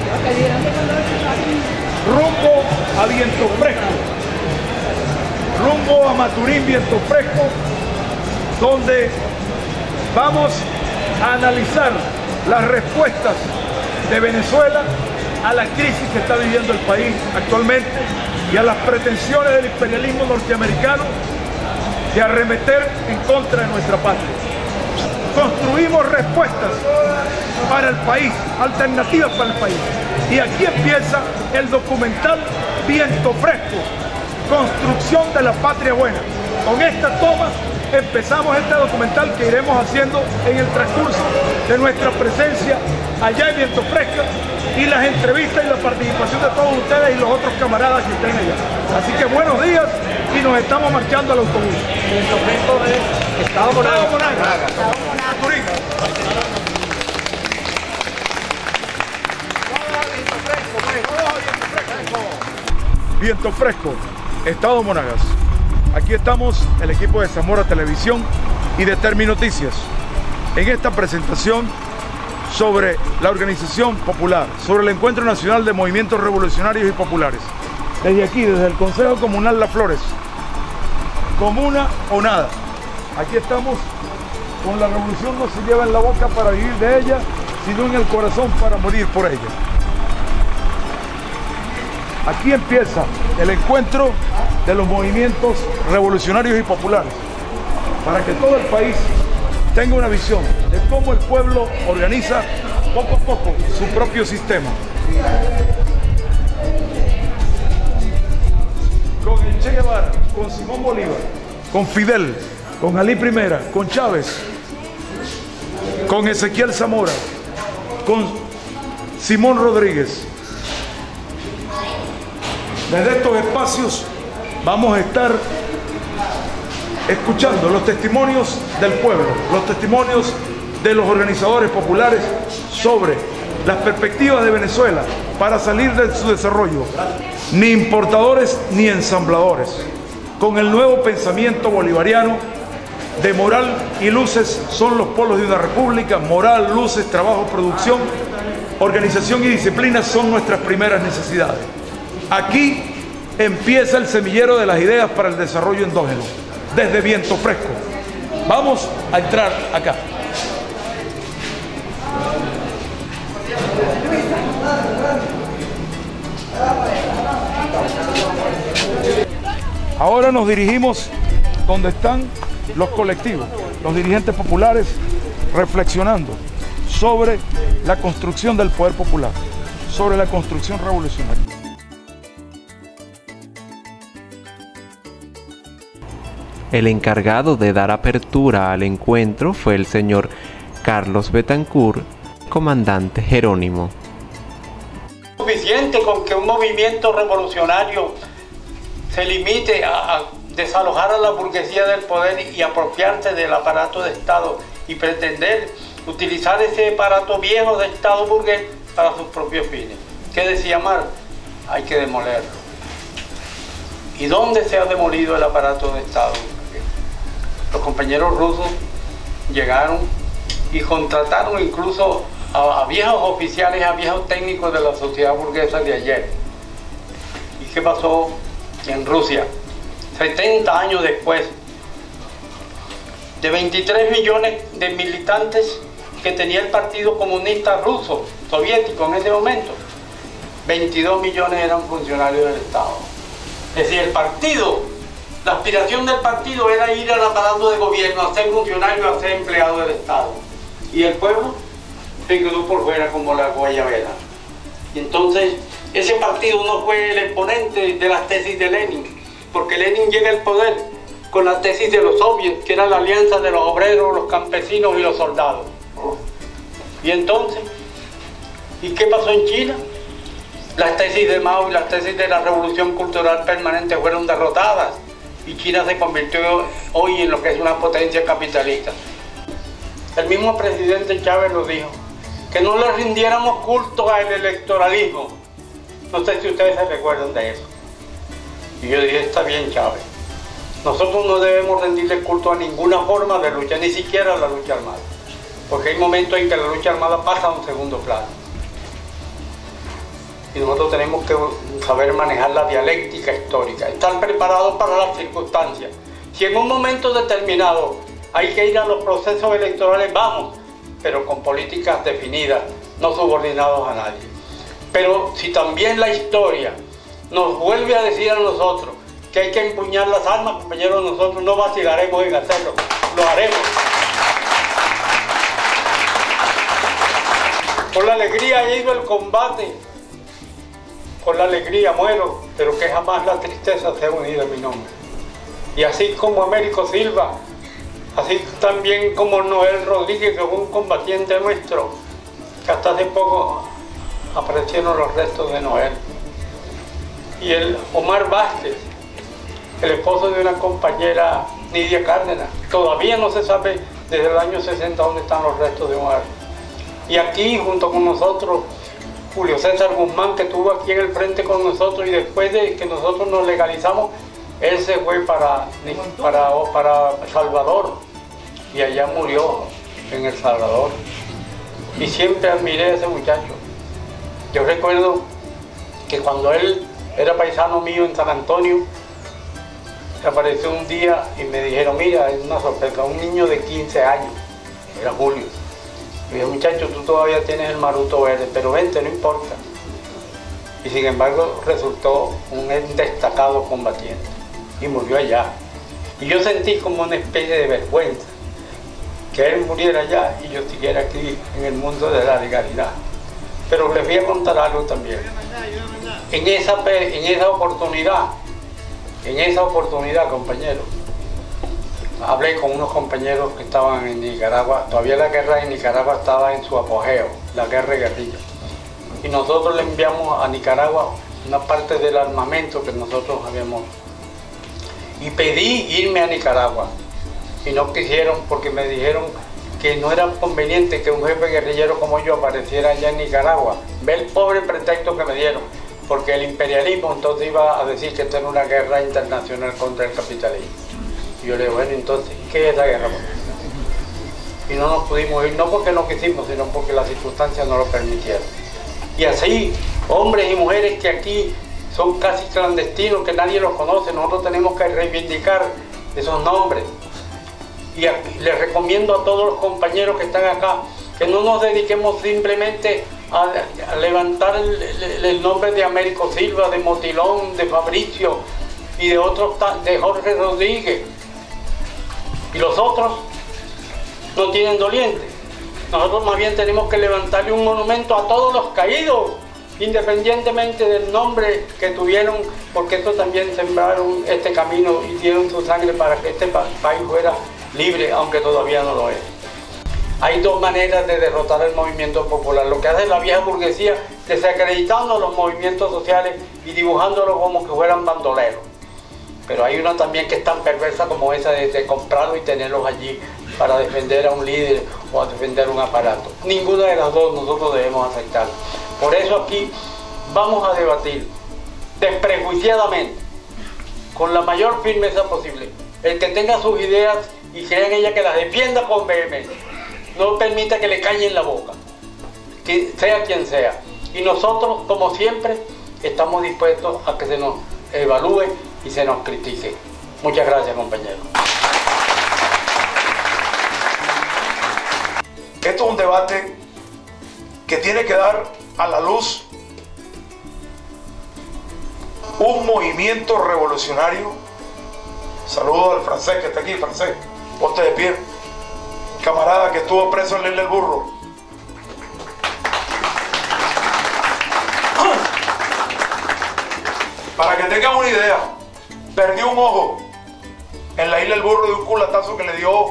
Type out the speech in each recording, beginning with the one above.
rumbo a Viento Fresco, rumbo a Maturín, Viento Fresco, donde vamos a analizar las respuestas de Venezuela a la crisis que está viviendo el país actualmente y a las pretensiones del imperialismo norteamericano de arremeter en contra de nuestra patria. Construimos respuestas para el país, alternativas para el país. Y aquí empieza el documental Viento Fresco, construcción de la patria buena. Con esta toma empezamos este documental que iremos haciendo en el transcurso de nuestra presencia allá en Viento Fresco y las entrevistas y la participación de todos ustedes y los otros camaradas que estén allá. Así que buenos días y nos estamos marchando al autobús. Viento Fresco es Estado Monagas. Maturín. Viento Fresco, Estado Monagas. Aquí estamos, el equipo de Zamora Televisión y de Terminoticias, en esta presentación sobre la organización popular, sobre el Encuentro Nacional de Movimientos Revolucionarios y Populares. Desde aquí, desde el Consejo Comunal Las Flores, comuna o nada. Aquí estamos con la revolución, no se lleva en la boca para vivir de ella, sino en el corazón para morir por ella. Aquí empieza el encuentro de los movimientos revolucionarios y populares, para que todo el país tenga una visión de cómo el pueblo organiza poco a poco su propio sistema. Con el Che Guevara, con Simón Bolívar, con Fidel, con Ali I, con Chávez, con Ezequiel Zamora, con Simón Rodríguez. Desde estos espacios vamos a estar escuchando los testimonios del pueblo, los testimonios de los organizadores populares sobre las perspectivas de Venezuela para salir de su desarrollo, ni importadores ni ensambladores, con el nuevo pensamiento bolivariano de moral y luces son los polos de una república, moral, luces, trabajo, producción, organización y disciplina son nuestras primeras necesidades. Aquí empieza el semillero de las ideas para el desarrollo endógeno, desde Viento Fresco. Vamos a entrar acá. Ahora nos dirigimos donde están los colectivos, los dirigentes populares, reflexionando sobre la construcción del poder popular, sobre la construcción revolucionaria. El encargado de dar apertura al encuentro fue el señor Carlos Betancourt, comandante Jerónimo. Suficiente con que un movimiento revolucionario se limite a desalojar a la burguesía del poder y apropiarse del aparato de Estado y pretender utilizar ese aparato viejo de Estado burgués para sus propios fines. ¿Qué decía Marx? Hay que demolerlo. ¿Y dónde se ha demolido el aparato de Estado? Los compañeros rusos llegaron y contrataron incluso a viejos oficiales, a viejos técnicos de la sociedad burguesa de ayer. ¿Y qué pasó en Rusia? 70 años después, de 23 millones de militantes que tenía el Partido Comunista Ruso, soviético en ese momento, 22 millones eran funcionarios del Estado. Es decir, el partido, la aspiración del partido era ir al aparato de gobierno, a ser funcionario, a ser empleado del Estado. Y el pueblo se quedó por fuera como la guayabera. Y entonces, ese partido no fue el exponente de las tesis de Lenin, porque Lenin llega al poder con la tesis de los soviets, que era la alianza de los obreros, los campesinos y los soldados. Y entonces, ¿y qué pasó en China? Las tesis de Mao y las tesis de la revolución cultural permanente fueron derrotadas y China se convirtió hoy en lo que es una potencia capitalista. El mismo presidente Chávez lo dijo, que no le rindiéramos culto al electoralismo. No sé si ustedes se recuerdan de eso. Y yo dije, está bien, Chávez. Nosotros no debemos rendirle culto a ninguna forma de lucha, ni siquiera a la lucha armada. Porque hay momentos en que la lucha armada pasa a un segundo plano. y nosotros tenemos que saber manejar la dialéctica histórica, estar preparados para las circunstancias. Si en un momento determinado hay que ir a los procesos electorales, vamos, pero con políticas definidas, no subordinados a nadie. Pero si también la historia nos vuelve a decir a nosotros que hay que empuñar las armas, compañeros, nosotros no vacilaremos en hacerlo, lo haremos. Por la alegría he ido al combate, por la alegría muero, pero que jamás la tristeza se ha unido a mi nombre. Y así como Américo Silva, así también como Noel Rodríguez, que fue un combatiente nuestro, que hasta hace poco aparecieron los restos de Noel. Y el Omar Vázquez, el esposo de una compañera, Nidia Cárdenas. Todavía no se sabe desde el año 60 dónde están los restos de Omar. Y aquí, junto con nosotros, Julio César Guzmán, que estuvo aquí en el frente con nosotros, y después de que nosotros nos legalizamos, él se fue para Salvador, y allá murió en El Salvador. Y siempre admiré a ese muchacho. Yo recuerdo que cuando él era paisano mío en San Antonio, apareció un día y me dijeron, mira, es una sorpresa, un niño de 15 años, era Julio. Me dijo, muchacho, tú todavía tienes el maruto verde, pero vente, no importa. Y sin embargo resultó un destacado combatiente y murió allá. Y yo sentí como una especie de vergüenza que él muriera allá y yo siguiera aquí en el mundo de la legalidad. Pero les voy a contar algo también. En esa oportunidad, compañeros, hablé con unos compañeros que estaban en Nicaragua. Todavía la guerra en Nicaragua estaba en su apogeo, la guerra de guerrilla. Y nosotros le enviamos a Nicaragua una parte del armamento que nosotros habíamos. Y pedí irme a Nicaragua. Y no quisieron porque me dijeron que no era conveniente que un jefe guerrillero como yo apareciera allá en Nicaragua. Ve el pobre pretexto que me dieron, porque el imperialismo entonces iba a decir que esto era una guerra internacional contra el capitalismo. Y yo le digo, bueno, entonces, ¿qué es la guerra? Y no nos pudimos ir, no porque no quisimos, sino porque las circunstancias no lo permitieron. Y así, hombres y mujeres que aquí son casi clandestinos, que nadie los conoce, nosotros tenemos que reivindicar esos nombres. Y les recomiendo a todos los compañeros que están acá que no nos dediquemos simplemente a levantar el nombre de Américo Silva, de Motilón, de Fabricio y de otros, de Jorge Rodríguez. Y los otros no tienen doliente. Nosotros más bien tenemos que levantarle un monumento a todos los caídos, independientemente del nombre que tuvieron, porque estos también sembraron este camino y dieron su sangre para que este país fuera libre, aunque todavía no lo es. Hay dos maneras de derrotar el movimiento popular. Lo que hace la vieja burguesía, desacreditando los movimientos sociales y dibujándolos como que fueran bandoleros. Pero hay una también que es tan perversa como esa de comprarlos y tenerlos allí para defender a un líder o a defender un aparato. Ninguna de las dos nosotros debemos aceptar. Por eso aquí vamos a debatir desprejuiciadamente, con la mayor firmeza posible. El que tenga sus ideas y crea en ella, que las defienda con vehemencia. No permita que le callen la boca, que sea quien sea. Y nosotros, como siempre, estamos dispuestos a que se nos evalúe y se nos critique. Muchas gracias, compañeros. Esto es un debate que tiene que dar a la luz un movimiento revolucionario. Saludo al francés que está aquí. Francés, ponte de pie. Camarada que estuvo preso en la Isla del Burro. Para que tengan una idea, perdió un ojo en la Isla del Burro de un culatazo que le dio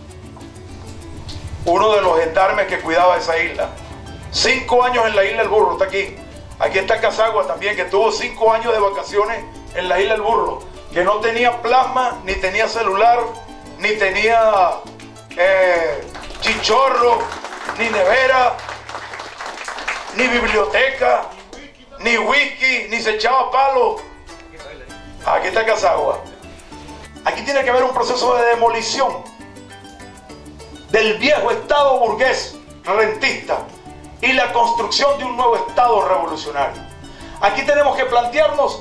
uno de los gendarmes que cuidaba esa isla. 5 años en la Isla del Burro, está aquí. Aquí está Casagua también, que tuvo 5 años de vacaciones en la Isla del Burro, que no tenía plasma, ni tenía celular, ni tenía chichorro, ni nevera, ni biblioteca, ni whisky, ni se echaba palo. Aquí está Casagua. Aquí tiene que haber un proceso de demolición del viejo Estado burgués rentista y la construcción de un nuevo Estado revolucionario. Aquí tenemos que plantearnos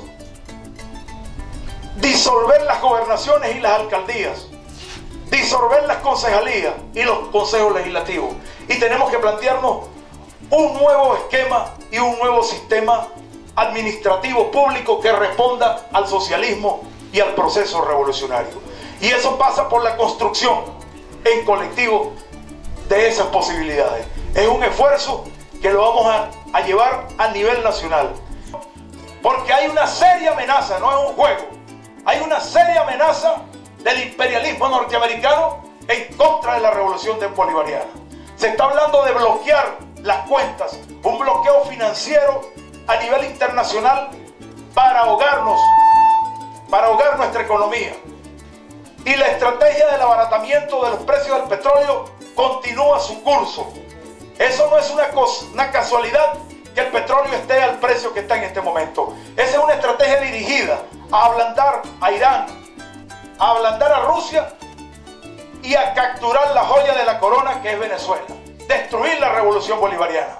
disolver las gobernaciones y las alcaldías, disolver las concejalías y los consejos legislativos. Y tenemos que plantearnos un nuevo esquema y un nuevo sistema administrativo público que responda al socialismo y al proceso revolucionario. Y eso pasa por la construcción en colectivo de esas posibilidades. Es un esfuerzo que lo vamos a llevar a nivel nacional. Porque hay una seria amenaza, no es un juego. Hay una seria amenaza del imperialismo norteamericano en contra de la revolución bolivariana. Se está hablando de bloquear las cuentas, un bloqueo financiero a nivel internacional para ahogar nuestra economía. Y la estrategia del abaratamiento de los precios del petróleo continúa su curso. Eso no es una casualidad que el petróleo esté al precio que está en este momento. Esa es una estrategia dirigida a ablandar a Irán, a ablandar a Rusia y a capturar la joya de la corona que es Venezuela. Destruir la revolución bolivariana.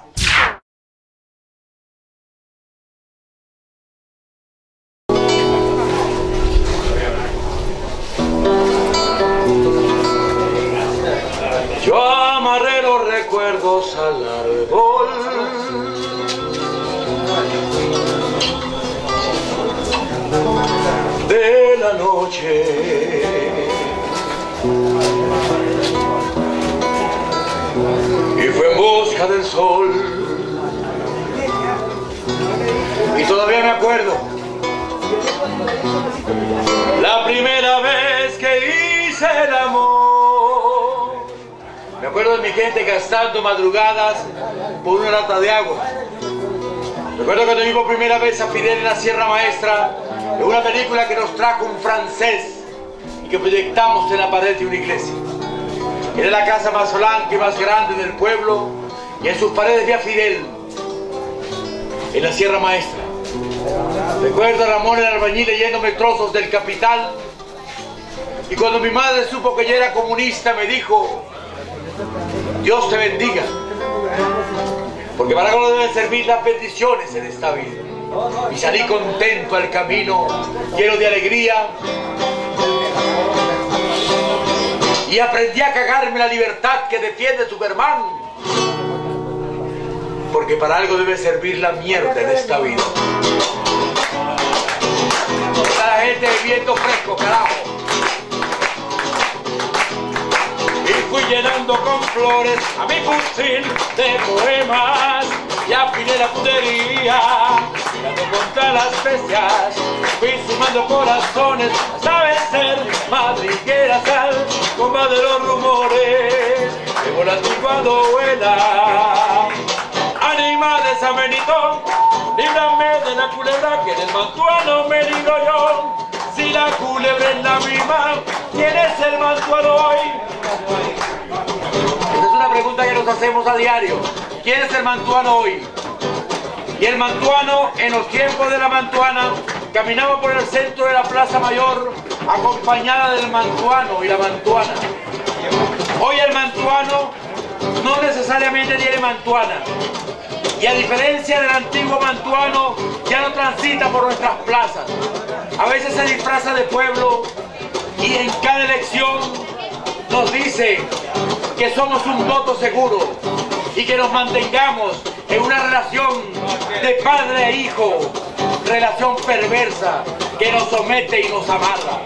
Yo amarré los recuerdos al árbol de la noche. Y fue en busca del sol. Y todavía me acuerdo la primera vez que hice el amor. Me acuerdo de mi gente gastando madrugadas por una lata de agua. Recuerdo cuando vi por primera vez a Fidel en la Sierra Maestra, en una película que nos trajo un francés y que proyectamos en la pared de una iglesia. Era la casa más blanca y más grande del pueblo, y en sus paredes vi a Fidel en la Sierra Maestra. Recuerdo a Ramón el albañil leyéndome trozos del Capital, y cuando mi madre supo que yo era comunista me dijo: Dios te bendiga, porque para algo deben servir las bendiciones en esta vida. Y salí contento al camino, lleno de alegría, y aprendí a cagarme la libertad que defiende Superman, porque para algo debe servir la mierda en esta vida. Está la gente bebiendo fresco, carajo. Y fui llenando con flores a mi fusil de poemas y afiné la puntería, tirando contra las bestias. Fui sumando corazones hasta vencer madriguera sal, comba de los rumores que volan cuando vuela. Animales amenitón, líbrame de la culebra que del mantuano me libro yo. Si la culebra es la misma, ¿quién es el mantuano hoy? Esa es una pregunta que nos hacemos a diario. ¿Quién es el mantuano hoy? Y el mantuano, en los tiempos de la mantuana, caminaba por el centro de la Plaza Mayor acompañada del mantuano y la mantuana. Hoy el mantuano no necesariamente tiene mantuana. Y a diferencia del antiguo mantuano, ya no transita por nuestras plazas. A veces se disfraza de pueblo y en cada elección nos dice que somos un voto seguro y que nos mantengamos en una relación de padre e hijo, relación perversa que nos somete y nos amarra.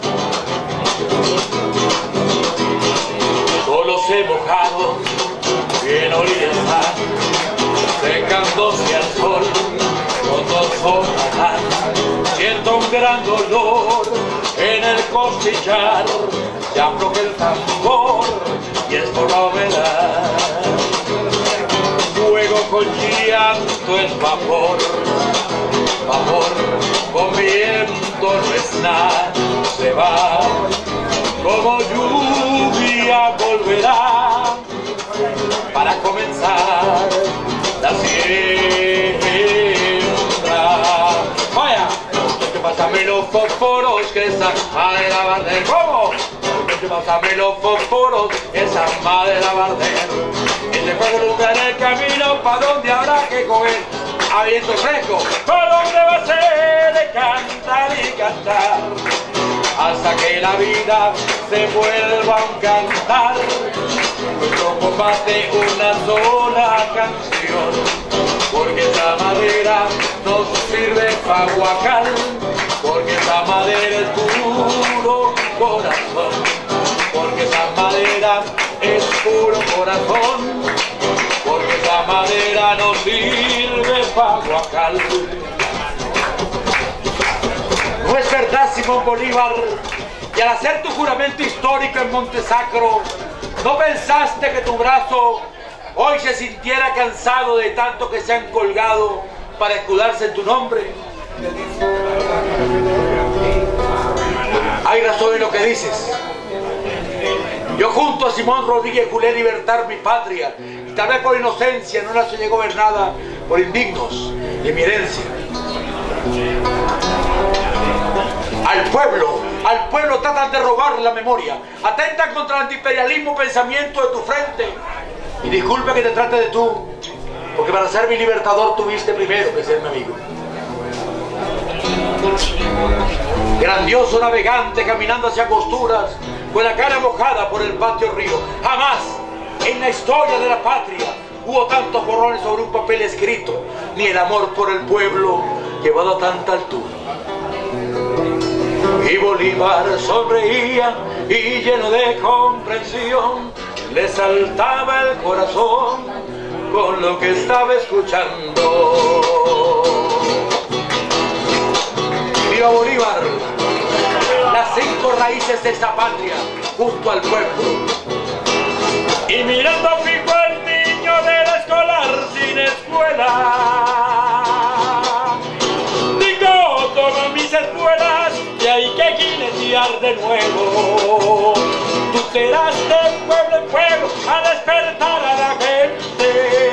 Solo se mojado bien oriental, secándose al sol, con dos hojas, siento un gran dolor en el costillar, ya afloja el tambor y es por la humedad. Fuego con llanto es vapor, vapor con viento no es nada, se va, como lluvia volverá, para comenzar la siembra. Vaya, pásame los fósforos que esa madre la barder. ¿Cómo? Pásame los fósforos que esa madre la barder. Y después de en el camino pa' donde habrá que coger. a viento fresco. Colombia va a ser de cantar y cantar, hasta que la vida se vuelva un cantar. Nuestro combate una sola canción, porque esa madera nos sirve para guacal, porque esa madera es puro corazón, porque esa madera es puro corazón, porque esa madera nos sirve para guacal. ¿No es verdad, Simón Bolívar, que al hacer tu juramento histórico en Montesacro, no pensaste que tu brazo hoy se sintiera cansado de tanto que se han colgado para escudarse en tu nombre? Hay razón en lo que dices. Yo junto a Simón Rodríguez juré libertar mi patria, y tal vez por inocencia no la soñé gobernada por indignos de mi herencia. Al pueblo tratan de robar la memoria, atentan contra el antiimperialismo pensamiento de tu frente. Y disculpa que te trate de tú, porque para ser mi libertador tuviste primero que ser mi amigo. Grandioso navegante caminando hacia Costuras, con la cara mojada por el patio río. Jamás en la historia de la patria hubo tantos borrones sobre un papel escrito, ni el amor por el pueblo llevado a tanta altura. Y Bolívar sonreía y lleno de comprensión le saltaba el corazón con lo que estaba escuchando. ¡Viva Bolívar! Las 5 raíces de esta patria junto al pueblo. Y mirando fijo al niño del escolar sin escuela, digo, toma mis espuelas y hay que jinetear de nuevo. Tú serás de pueblo en pueblo a despertar a la gente,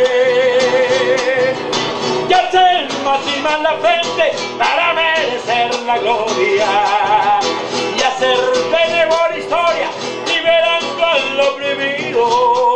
y alcen más y más la frente para merecer la gloria y hacer benévola historia liberando al oprimido.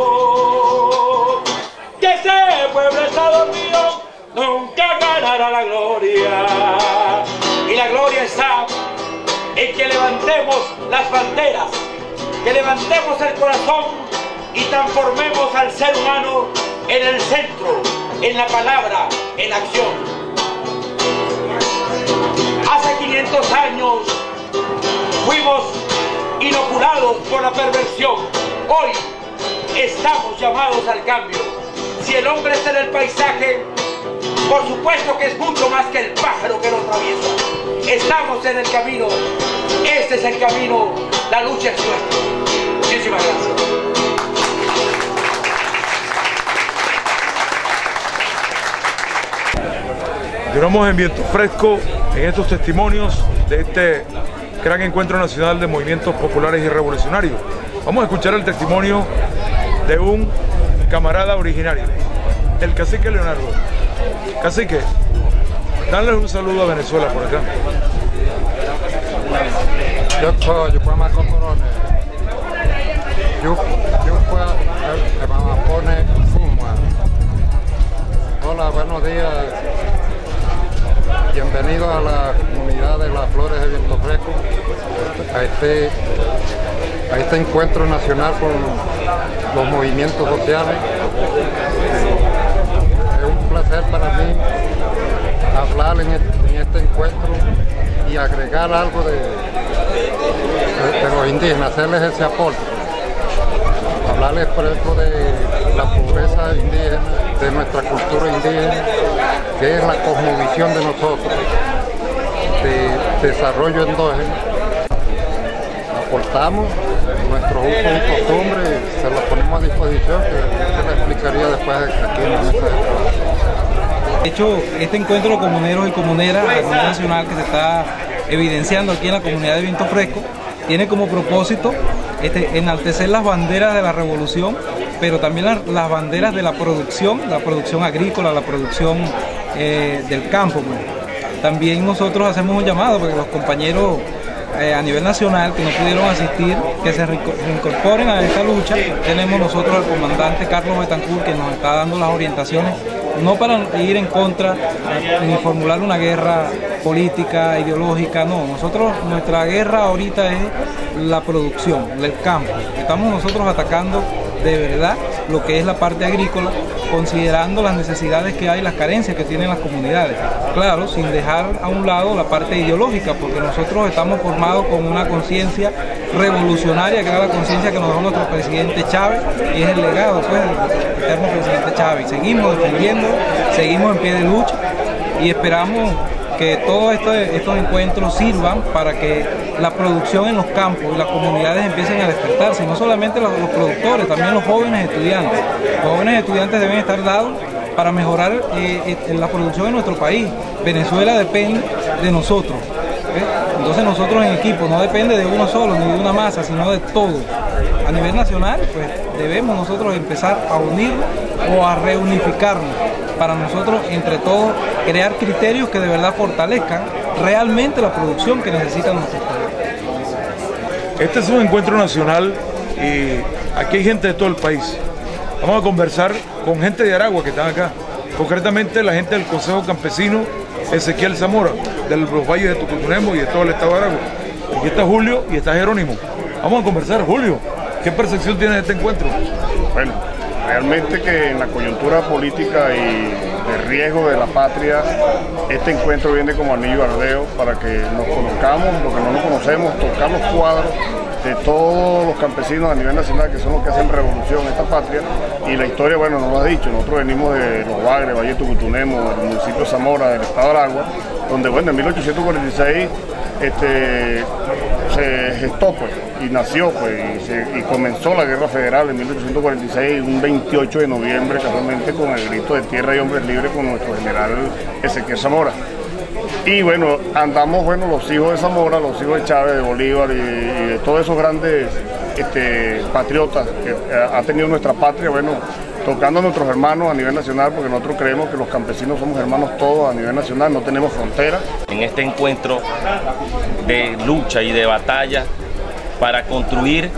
Que ese pueblo está dormido, nunca ganará la gloria, y la gloria está en que levantemos las banderas, que levantemos el corazón y transformemos al ser humano en el centro, en la palabra, en la acción. Hace 500 años fuimos inoculados por la perversión. Hoy estamos llamados al cambio. Si el hombre está en el paisaje, por supuesto que es mucho más que el pájaro que lo atraviesa. Estamos en el camino. Este es el camino. La lucha es nuestra. Muchísimas gracias. Continuamos en Viento Fresco en estos testimonios de este gran encuentro nacional de movimientos populares y revolucionarios. Vamos a escuchar el testimonio de un camarada originario, el cacique Leonardo. Cacique, dale un saludo a Venezuela por acá. Yo puedo más cocorones. Yo puedo poner fuma. Hola, buenos días. Bienvenidos a la comunidad de las Flores de Viento Fresco, a este encuentro nacional con los movimientos sociales. Es un placer para mí hablar en este encuentro y agregar algo de los indígenas, hacerles ese aporte. Hablarles, por ejemplo, de la pobreza indígena, de nuestra cultura indígena, que es la cosmovisión de nosotros, de desarrollo endógeno. Aportamos nuestros usos y costumbres, se los ponemos a disposición, que se les explicaría después aquí en la mesa de trabajo. De hecho, este encuentro de comuneros y comuneras a nivel nacional que se está evidenciando aquí en la comunidad de Viento Fresco tiene como propósito enaltecer las banderas de la revolución, pero también las banderas de la producción agrícola, la producción del campo. También nosotros hacemos un llamado para que los compañeros a nivel nacional que no pudieron asistir, que se reincorporen a esta lucha. Tenemos nosotros al comandante Carlos Betancourt, que nos está dando las orientaciones no para ir en contra ni formular una guerra política, ideológica, no. Nuestra guerra ahorita es la producción, el campo. Estamos nosotros atacando de verdad lo que es la parte agrícola, considerando las necesidades que hay, las carencias que tienen las comunidades. Claro, sin dejar a un lado la parte ideológica, porque nosotros estamos formados con una conciencia revolucionaria, que era la conciencia que nos dejó nuestro presidente Chávez, y es el legado pues, del eterno presidente Chávez. Seguimos defendiendo, seguimos en pie de lucha y esperamos que todos estos encuentros sirvan para que la producción en los campos y las comunidades empiecen a despertarse, y no solamente los productores, también los jóvenes estudiantes. Los jóvenes estudiantes deben estar dados para mejorar la producción en nuestro país. Venezuela depende de nosotros, ¿ves? Entonces nosotros en equipo no depende de uno solo ni de una masa, sino de todos. A nivel nacional, pues debemos nosotros empezar a unirnos o a reunificarnos para nosotros entre todos crear criterios que de verdad fortalezcan realmente la producción que necesitan nuestros países. Este es un encuentro nacional y aquí hay gente de todo el país. Vamos a conversar con gente de Aragua que están acá, concretamente la gente del Consejo Campesino Ezequiel Zamora, de los valles de Tucutunemo y de todo el estado de Aragua. Aquí está Julio y está Jerónimo. Vamos a conversar. Julio, ¿qué percepción tienes de este encuentro? Bueno, realmente que en la coyuntura política y de riesgo de la patria, este encuentro viene como anillo al dedo para que nos conozcamos, lo que no nos conocemos, tocar los cuadros de todos los campesinos a nivel nacional, que son los que hacen revolución en esta patria. Y la historia, bueno, nos lo ha dicho, nosotros venimos de Los Bagres, Valle de Tucutunemo, del municipio de Zamora, del estado de Aragua, donde, bueno, en 1846 se gestó, pues, y nació, pues, y comenzó la Guerra Federal en 1846, un 28 de noviembre, casualmente, con el grito de tierra y hombres libres con nuestro general Ezequiel Zamora. Y bueno, andamos, bueno, los hijos de Zamora, los hijos de Chávez, de Bolívar y de todos esos grandes patriotas que ha tenido nuestra patria, bueno, tocando a nuestros hermanos a nivel nacional, porque nosotros creemos que los campesinos somos hermanos todos a nivel nacional, no tenemos fronteras. En este encuentro de lucha y de batalla para construir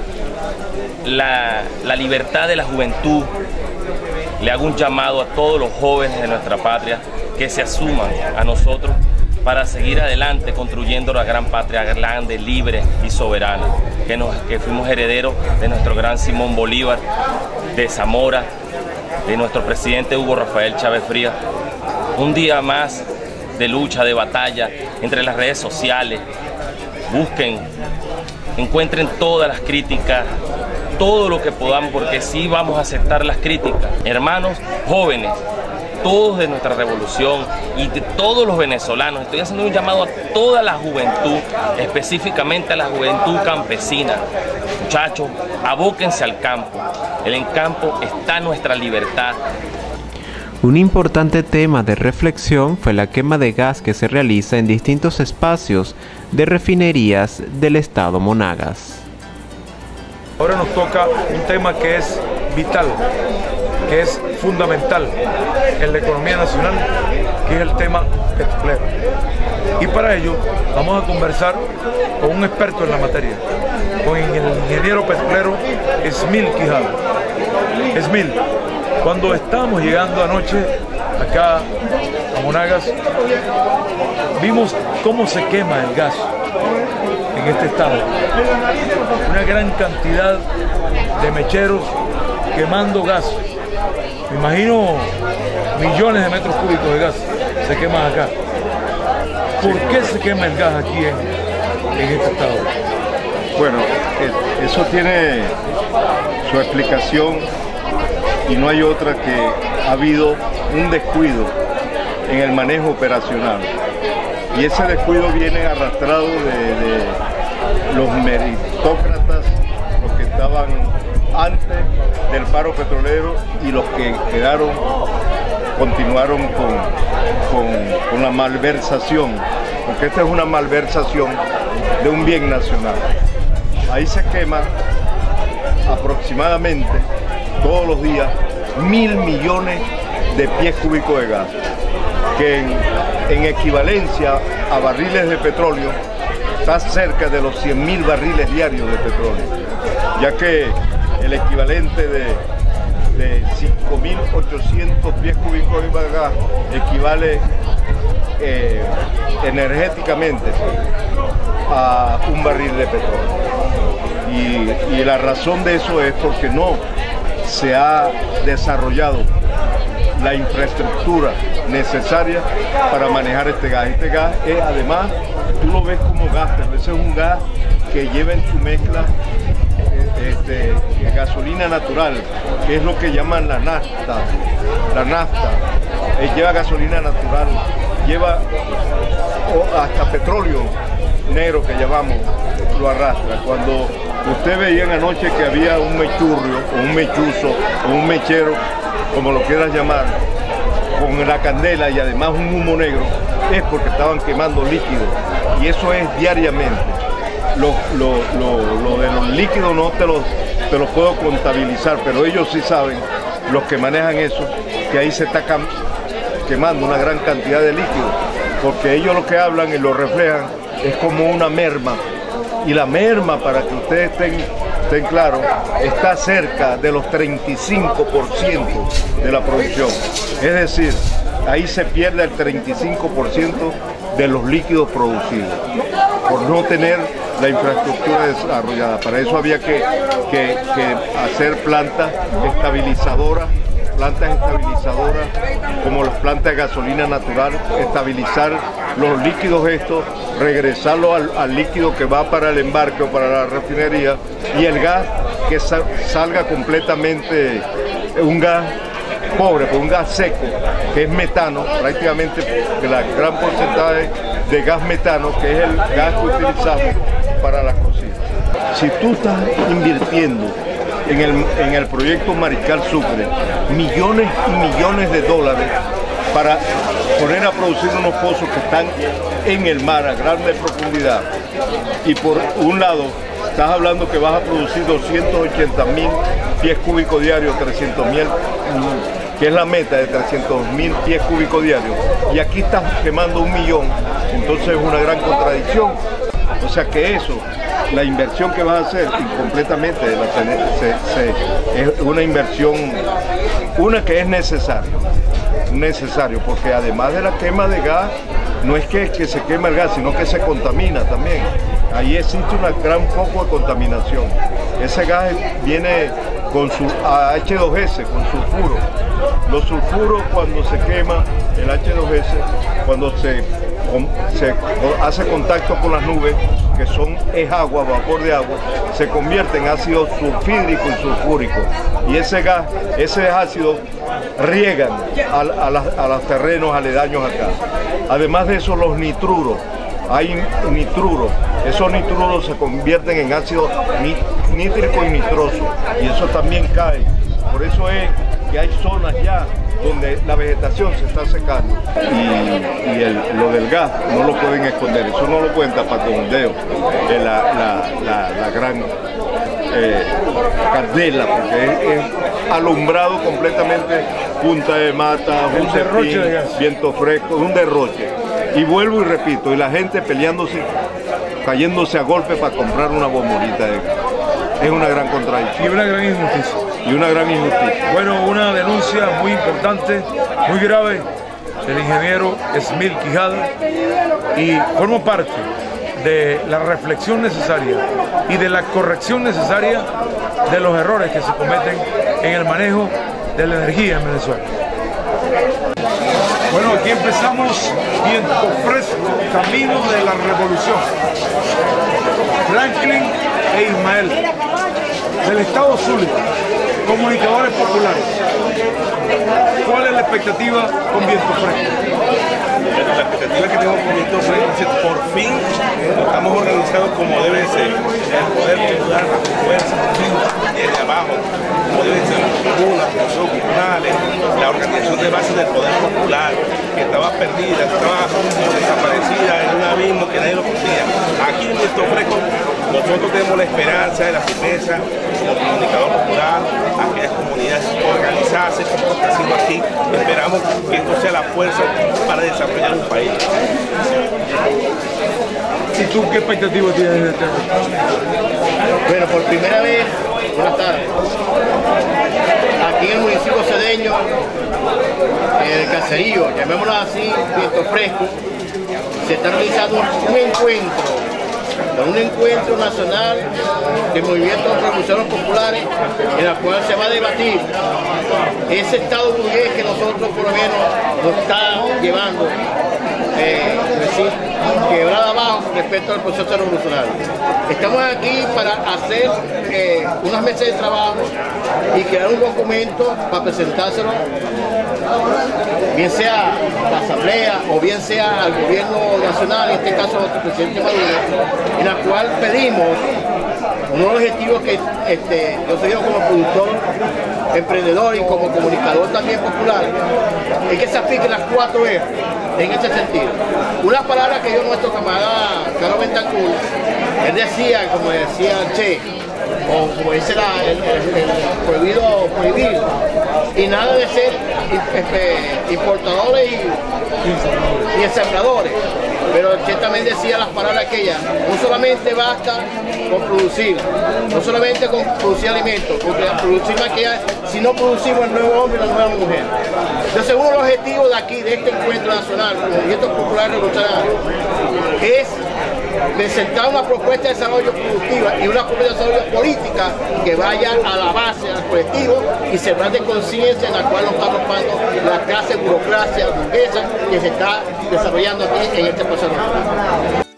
la libertad de la juventud, le hago un llamado a todos los jóvenes de nuestra patria que se asuman a nosotros para seguir adelante construyendo la gran patria grande, libre y soberana, que fuimos herederos de nuestro gran Simón Bolívar, de Zamora, de nuestro presidente Hugo Rafael Chávez Frías. Un día más de lucha, de batalla entre las redes sociales. Busquen, encuentren todas las críticas, todo lo que podamos, porque sí vamos a aceptar las críticas. Hermanos jóvenes, todos de nuestra revolución y de todos los venezolanos, estoy haciendo un llamado a toda la juventud, específicamente a la juventud campesina. Muchachos, abóquense al campo. En el campo está nuestra libertad. Un importante tema de reflexión fue la quema de gas que se realiza en distintos espacios de refinerías del estado Monagas. Ahora nos toca un tema que es vital, que es fundamental en la economía nacional, que es el tema petrolero. Y para ello vamos a conversar con un experto en la materia, con el ingeniero petrolero Esmil Quijada. Esmil, cuando estábamos llegando anoche acá a Monagas, vimos cómo se quema el gas en este estado. Una gran cantidad de mecheros quemando gas. Me imagino millones de metros cúbicos de gas se queman acá. ¿Por qué se quema el gas aquí en este estado? Bueno, eso tiene su explicación y no hay otra, que ha habido un descuido en el manejo operacional. Y ese descuido viene arrastrado de los meritócratas, los que estaban antes del paro petrolero y los que continuaron con la malversación, porque esta es una malversación de un bien nacional. Ahí se quema aproximadamente todos los días 1.000 millones de pies cúbicos de gas, que en equivalencia a barriles de petróleo está cerca de los 100.000 barriles diarios de petróleo, ya que el equivalente de de 5.800 pies cúbicos de gas equivale energéticamente a un barril de petróleo. Y la razón de eso es porque no se ha desarrollado la infraestructura necesaria para manejar este gas. Este gas es, además, tú lo ves como gas, pero ese es un gas que lleva en su mezcla gasolina natural, que es lo que llaman la nafta. La nafta lleva gasolina natural, lleva hasta petróleo negro que llamamos, lo arrastra. Cuando usted veía anoche que había un mechurrio, o un mechuzo, o un mechero, como lo quieras llamar, con la candela y además un humo negro, es porque estaban quemando líquidos, y eso es diariamente. Lo de los líquidos no te los puedo contabilizar, pero ellos sí saben, los que manejan eso, que ahí se está quemando una gran cantidad de líquidos, porque ellos lo que hablan y lo reflejan es como una merma, y la merma, para que ustedes estén claros, está cerca de los 35% de la producción. Es decir, ahí se pierde el 35% de los líquidos producidos, por no tener la infraestructura desarrollada. Para eso había que hacer plantas estabilizadoras como las plantas de gasolina natural, estabilizar los líquidos estos, regresarlo al líquido que va para el embarque o para la refinería, y el gas que salga completamente, un gas pobre, un gas seco, que es metano, prácticamente la gran porcentaje de gas metano, que es el gas que utilizamos para la cocina. Si tú estás invirtiendo en el proyecto Mariscal Sucre millones y millones de dólares para poner a producir unos pozos que están en el mar a grande profundidad, y por un lado estás hablando que vas a producir 280.000 pies cúbicos diarios, 300.000, que es la meta de 300.000 pies cúbicos diarios, y aquí estás quemando 1 millón, entonces es una gran contradicción. O sea que eso, la inversión que vas a hacer completamente es una inversión, una que es necesario, porque además de la quema de gas, no es que se quema el gas, sino que se contamina también. Ahí existe un gran foco de contaminación. Ese gas viene con su H2S, con sulfuro. Los sulfuros, cuando se quema el H2S, cuando se hace contacto con las nubes, que es agua, vapor de agua, se convierte en ácido sulfídrico y sulfúrico. Y ese gas, ese ácido, riegan a los terrenos aledaños acá. Además de eso, los nitruros. Hay nitruros. Esos nitruros se convierten en ácido nítrico y nitroso. Y eso también cae. Por eso es que hay zonas ya donde la vegetación se está secando, y lo del gas no lo pueden esconder, eso no lo pueden tapar con un dedo, la gran candela, porque es alumbrado completamente, punta de mata, un derroche de gas, viento fresco, un derroche. Y vuelvo y repito, y la gente peleándose, cayéndose a golpe para comprar una bombonita de gas. Es una gran contradicción. Y una gran injusticia. Y una gran injusticia. Bueno, una denuncia muy importante, muy grave, del ingeniero Esmil Quijada, y forma parte de la reflexión necesaria y de la corrección necesaria de los errores que se cometen en el manejo de la energía en Venezuela. Bueno, aquí empezamos Viento Fresco, camino de la revolución. Franklin e Ismael, del Estado Zulia, comunicadores populares. ¿Cuál es la expectativa con Viento Fresco? La expectativa que tengo con Viento Fresco es que por fin estamos organizados como debe ser, el poder popular, la fuerza desde abajo, como debe ser las organizaciones culturales, la organización de base del poder popular, que estaba perdida, que estaba desaparecida en un abismo que nadie lo conocía. Aquí en Viento Fresco nosotros tenemos la esperanza y la firmeza como comunicador popular, aquellas comunidades organizarse como está haciendo aquí. Esperamos que esto sea la fuerza para desarrollar un país. ¿Y tú qué expectativa tienes de este? Bueno, por primera vez, buenas tardes, aquí en el municipio puertorriqueños, el caserío, llamémoslo así, Viento Fresco, se está realizando un encuentro nacional de movimientos revolucionarios populares en la cual se va a debatir ese estado burgués que nosotros por lo menos nos está llevando quebrada abajo respecto al proceso revolucionario. Estamos aquí para hacer unas mesas de trabajo y crear un documento para presentárselo, bien sea a la Asamblea o bien sea al gobierno nacional, en este caso al presidente Maduro, en la cual pedimos uno de los objetivos que yo soy como productor, emprendedor y como comunicador también popular, es que se apliquen las 4 R en ese sentido. Una palabra que dio nuestro camarada Carlos Bentancur, él decía, como decía Che, o como dice el prohibir, y nada de ser importadores y ensambladores. Pero Che también decía las palabras aquellas, no solamente basta con producir, no solamente con producir alimentos, porque producir maquillaje, si no producimos el nuevo hombre y la nueva mujer. Entonces uno de los objetivos de aquí, de este encuentro nacional, con movimientos populares revolucionarios, es presentar una propuesta de desarrollo productiva y una propuesta de desarrollo política que vaya a la base, al colectivo y sembrar de conciencia en la cual nos está arropando la clase burocracia burguesa que se está desarrollando aquí en este proceso.